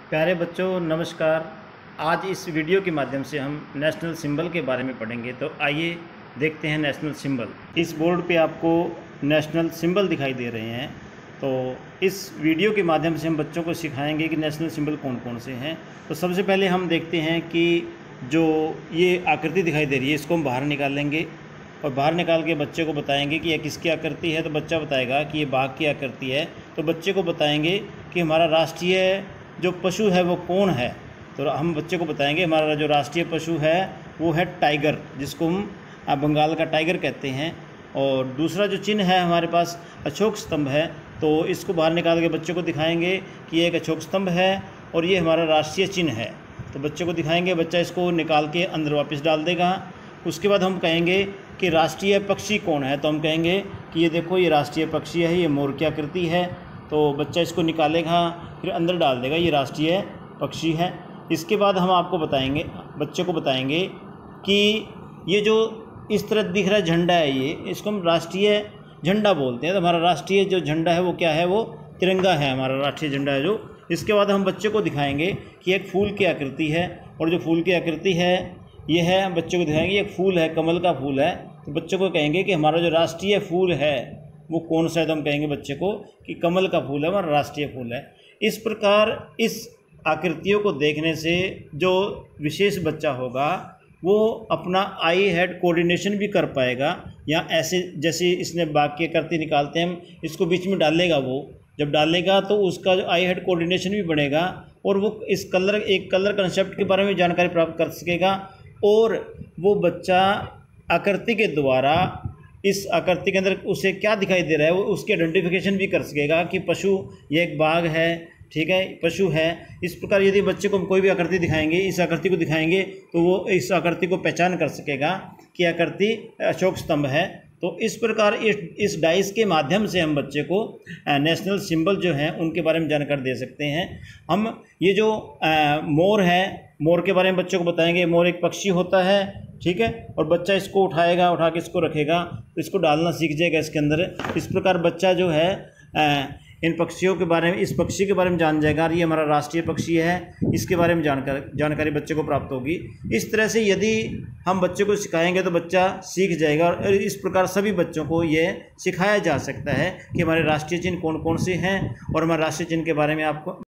प्यारे बच्चों नमस्कार। आज इस वीडियो के माध्यम से हम नेशनल सिंबल के बारे में पढ़ेंगे। तो आइए देखते हैं नेशनल सिंबल। इस बोर्ड पे आपको नेशनल सिंबल दिखाई दे रहे हैं। तो इस वीडियो के माध्यम से हम बच्चों को सिखाएंगे कि नेशनल सिंबल कौन कौन से हैं। तो सबसे पहले हम देखते हैं कि जो ये आकृति दिखाई दे रही है इसको हम बाहर निकालेंगे और बाहर निकाल के बच्चे को बताएंगे कि यह किसकी आकृति है। तो बच्चा बताएगा कि ये बाघ की आकृति है। तो बच्चे को बताएंगे कि हमारा राष्ट्रीय जो पशु है वो कौन है। तो हम बच्चे को बताएंगे हमारा जो राष्ट्रीय पशु है वो है टाइगर, जिसको हम बंगाल का टाइगर कहते हैं। और दूसरा जो चिन्ह है हमारे पास अशोक स्तंभ है। तो इसको बाहर निकाल के बच्चे को दिखाएंगे कि ये एक अशोक स्तंभ है और ये हमारा राष्ट्रीय चिन्ह है। तो बच्चे को दिखाएंगे, बच्चा इसको निकाल के अंदर वापस डाल देगा। उसके बाद हम कहेंगे कि राष्ट्रीय पक्षी कौन है। तो हम कहेंगे कि ये देखो ये राष्ट्रीय पक्षी है, ये मोर की आकृति है। तो बच्चा इसको निकालेगा फिर अंदर डाल देगा, ये राष्ट्रीय पक्षी है। इसके बाद हम आपको बताएंगे, बच्चे को बताएंगे कि ये जो इस तरह दिख रहा है झंडा है, ये इसको हम राष्ट्रीय झंडा बोलते हैं। तो हमारा राष्ट्रीय जो झंडा है वो क्या है, वो तिरंगा है, हमारा राष्ट्रीय झंडा है जो। इसके बाद हम बच्चे को दिखाएंगे कि एक फूल की आकृति है और जो फूल की आकृति है ये है, बच्चे को दिखाएंगे एक फूल है, कमल का फूल है। तो बच्चे को कहेंगे कि हमारा जो राष्ट्रीय फूल है वो कौन सा है। तो हम कहेंगे बच्चे को कि कमल का फूल है, हमारा राष्ट्रीय फूल है। इस प्रकार इस आकृतियों को देखने से जो विशेष बच्चा होगा वो अपना आई हेड कोऑर्डिनेशन भी कर पाएगा। या ऐसे जैसे इसने बाघ की आकृति निकालते हैं, हम इसको बीच में डालेगा, वो जब डालेगा तो उसका जो आई हेड कोऑर्डिनेशन भी बनेगा और वो इस एक कलर कंसेप्ट के बारे में जानकारी प्राप्त कर सकेगा। और वो बच्चा आकृति के द्वारा इस आकृति के अंदर उसे क्या दिखाई दे रहा है वो उसकी आइडेंटिफिकेशन भी कर सकेगा कि पशु ये एक बाघ है, ठीक है, पशु है। इस प्रकार यदि बच्चे को हम कोई भी आकृति दिखाएंगे, इस आकृति को दिखाएंगे तो वो इस आकृति को पहचान कर सकेगा कि आकृति अशोक स्तंभ है। तो इस प्रकार इस डाइस के माध्यम से हम बच्चे को नेशनल सिंबल जो हैं उनके बारे में जानकारी दे सकते हैं। हम ये जो मोर है, मोर के बारे में बच्चों को बताएंगे। मोर एक पक्षी होता है, ठीक है, और बच्चा इसको उठाएगा, उठा के इसको रखेगा तो इसको डालना सीख जाएगा इसके अंदर। इस प्रकार बच्चा जो है इन पक्षियों के बारे में, इस पक्षी के बारे में जान जाएगा। ये हमारा राष्ट्रीय पक्षी है, इसके बारे में जानकारी बच्चे को प्राप्त होगी। इस तरह से यदि हम बच्चे को सिखाएंगे तो बच्चा सीख जाएगा। और इस प्रकार सभी बच्चों को ये सिखाया जा सकता है कि हमारे राष्ट्रीय चिन्ह कौन कौन से हैं और हमारे राष्ट्रीय चिन्ह के बारे में आपको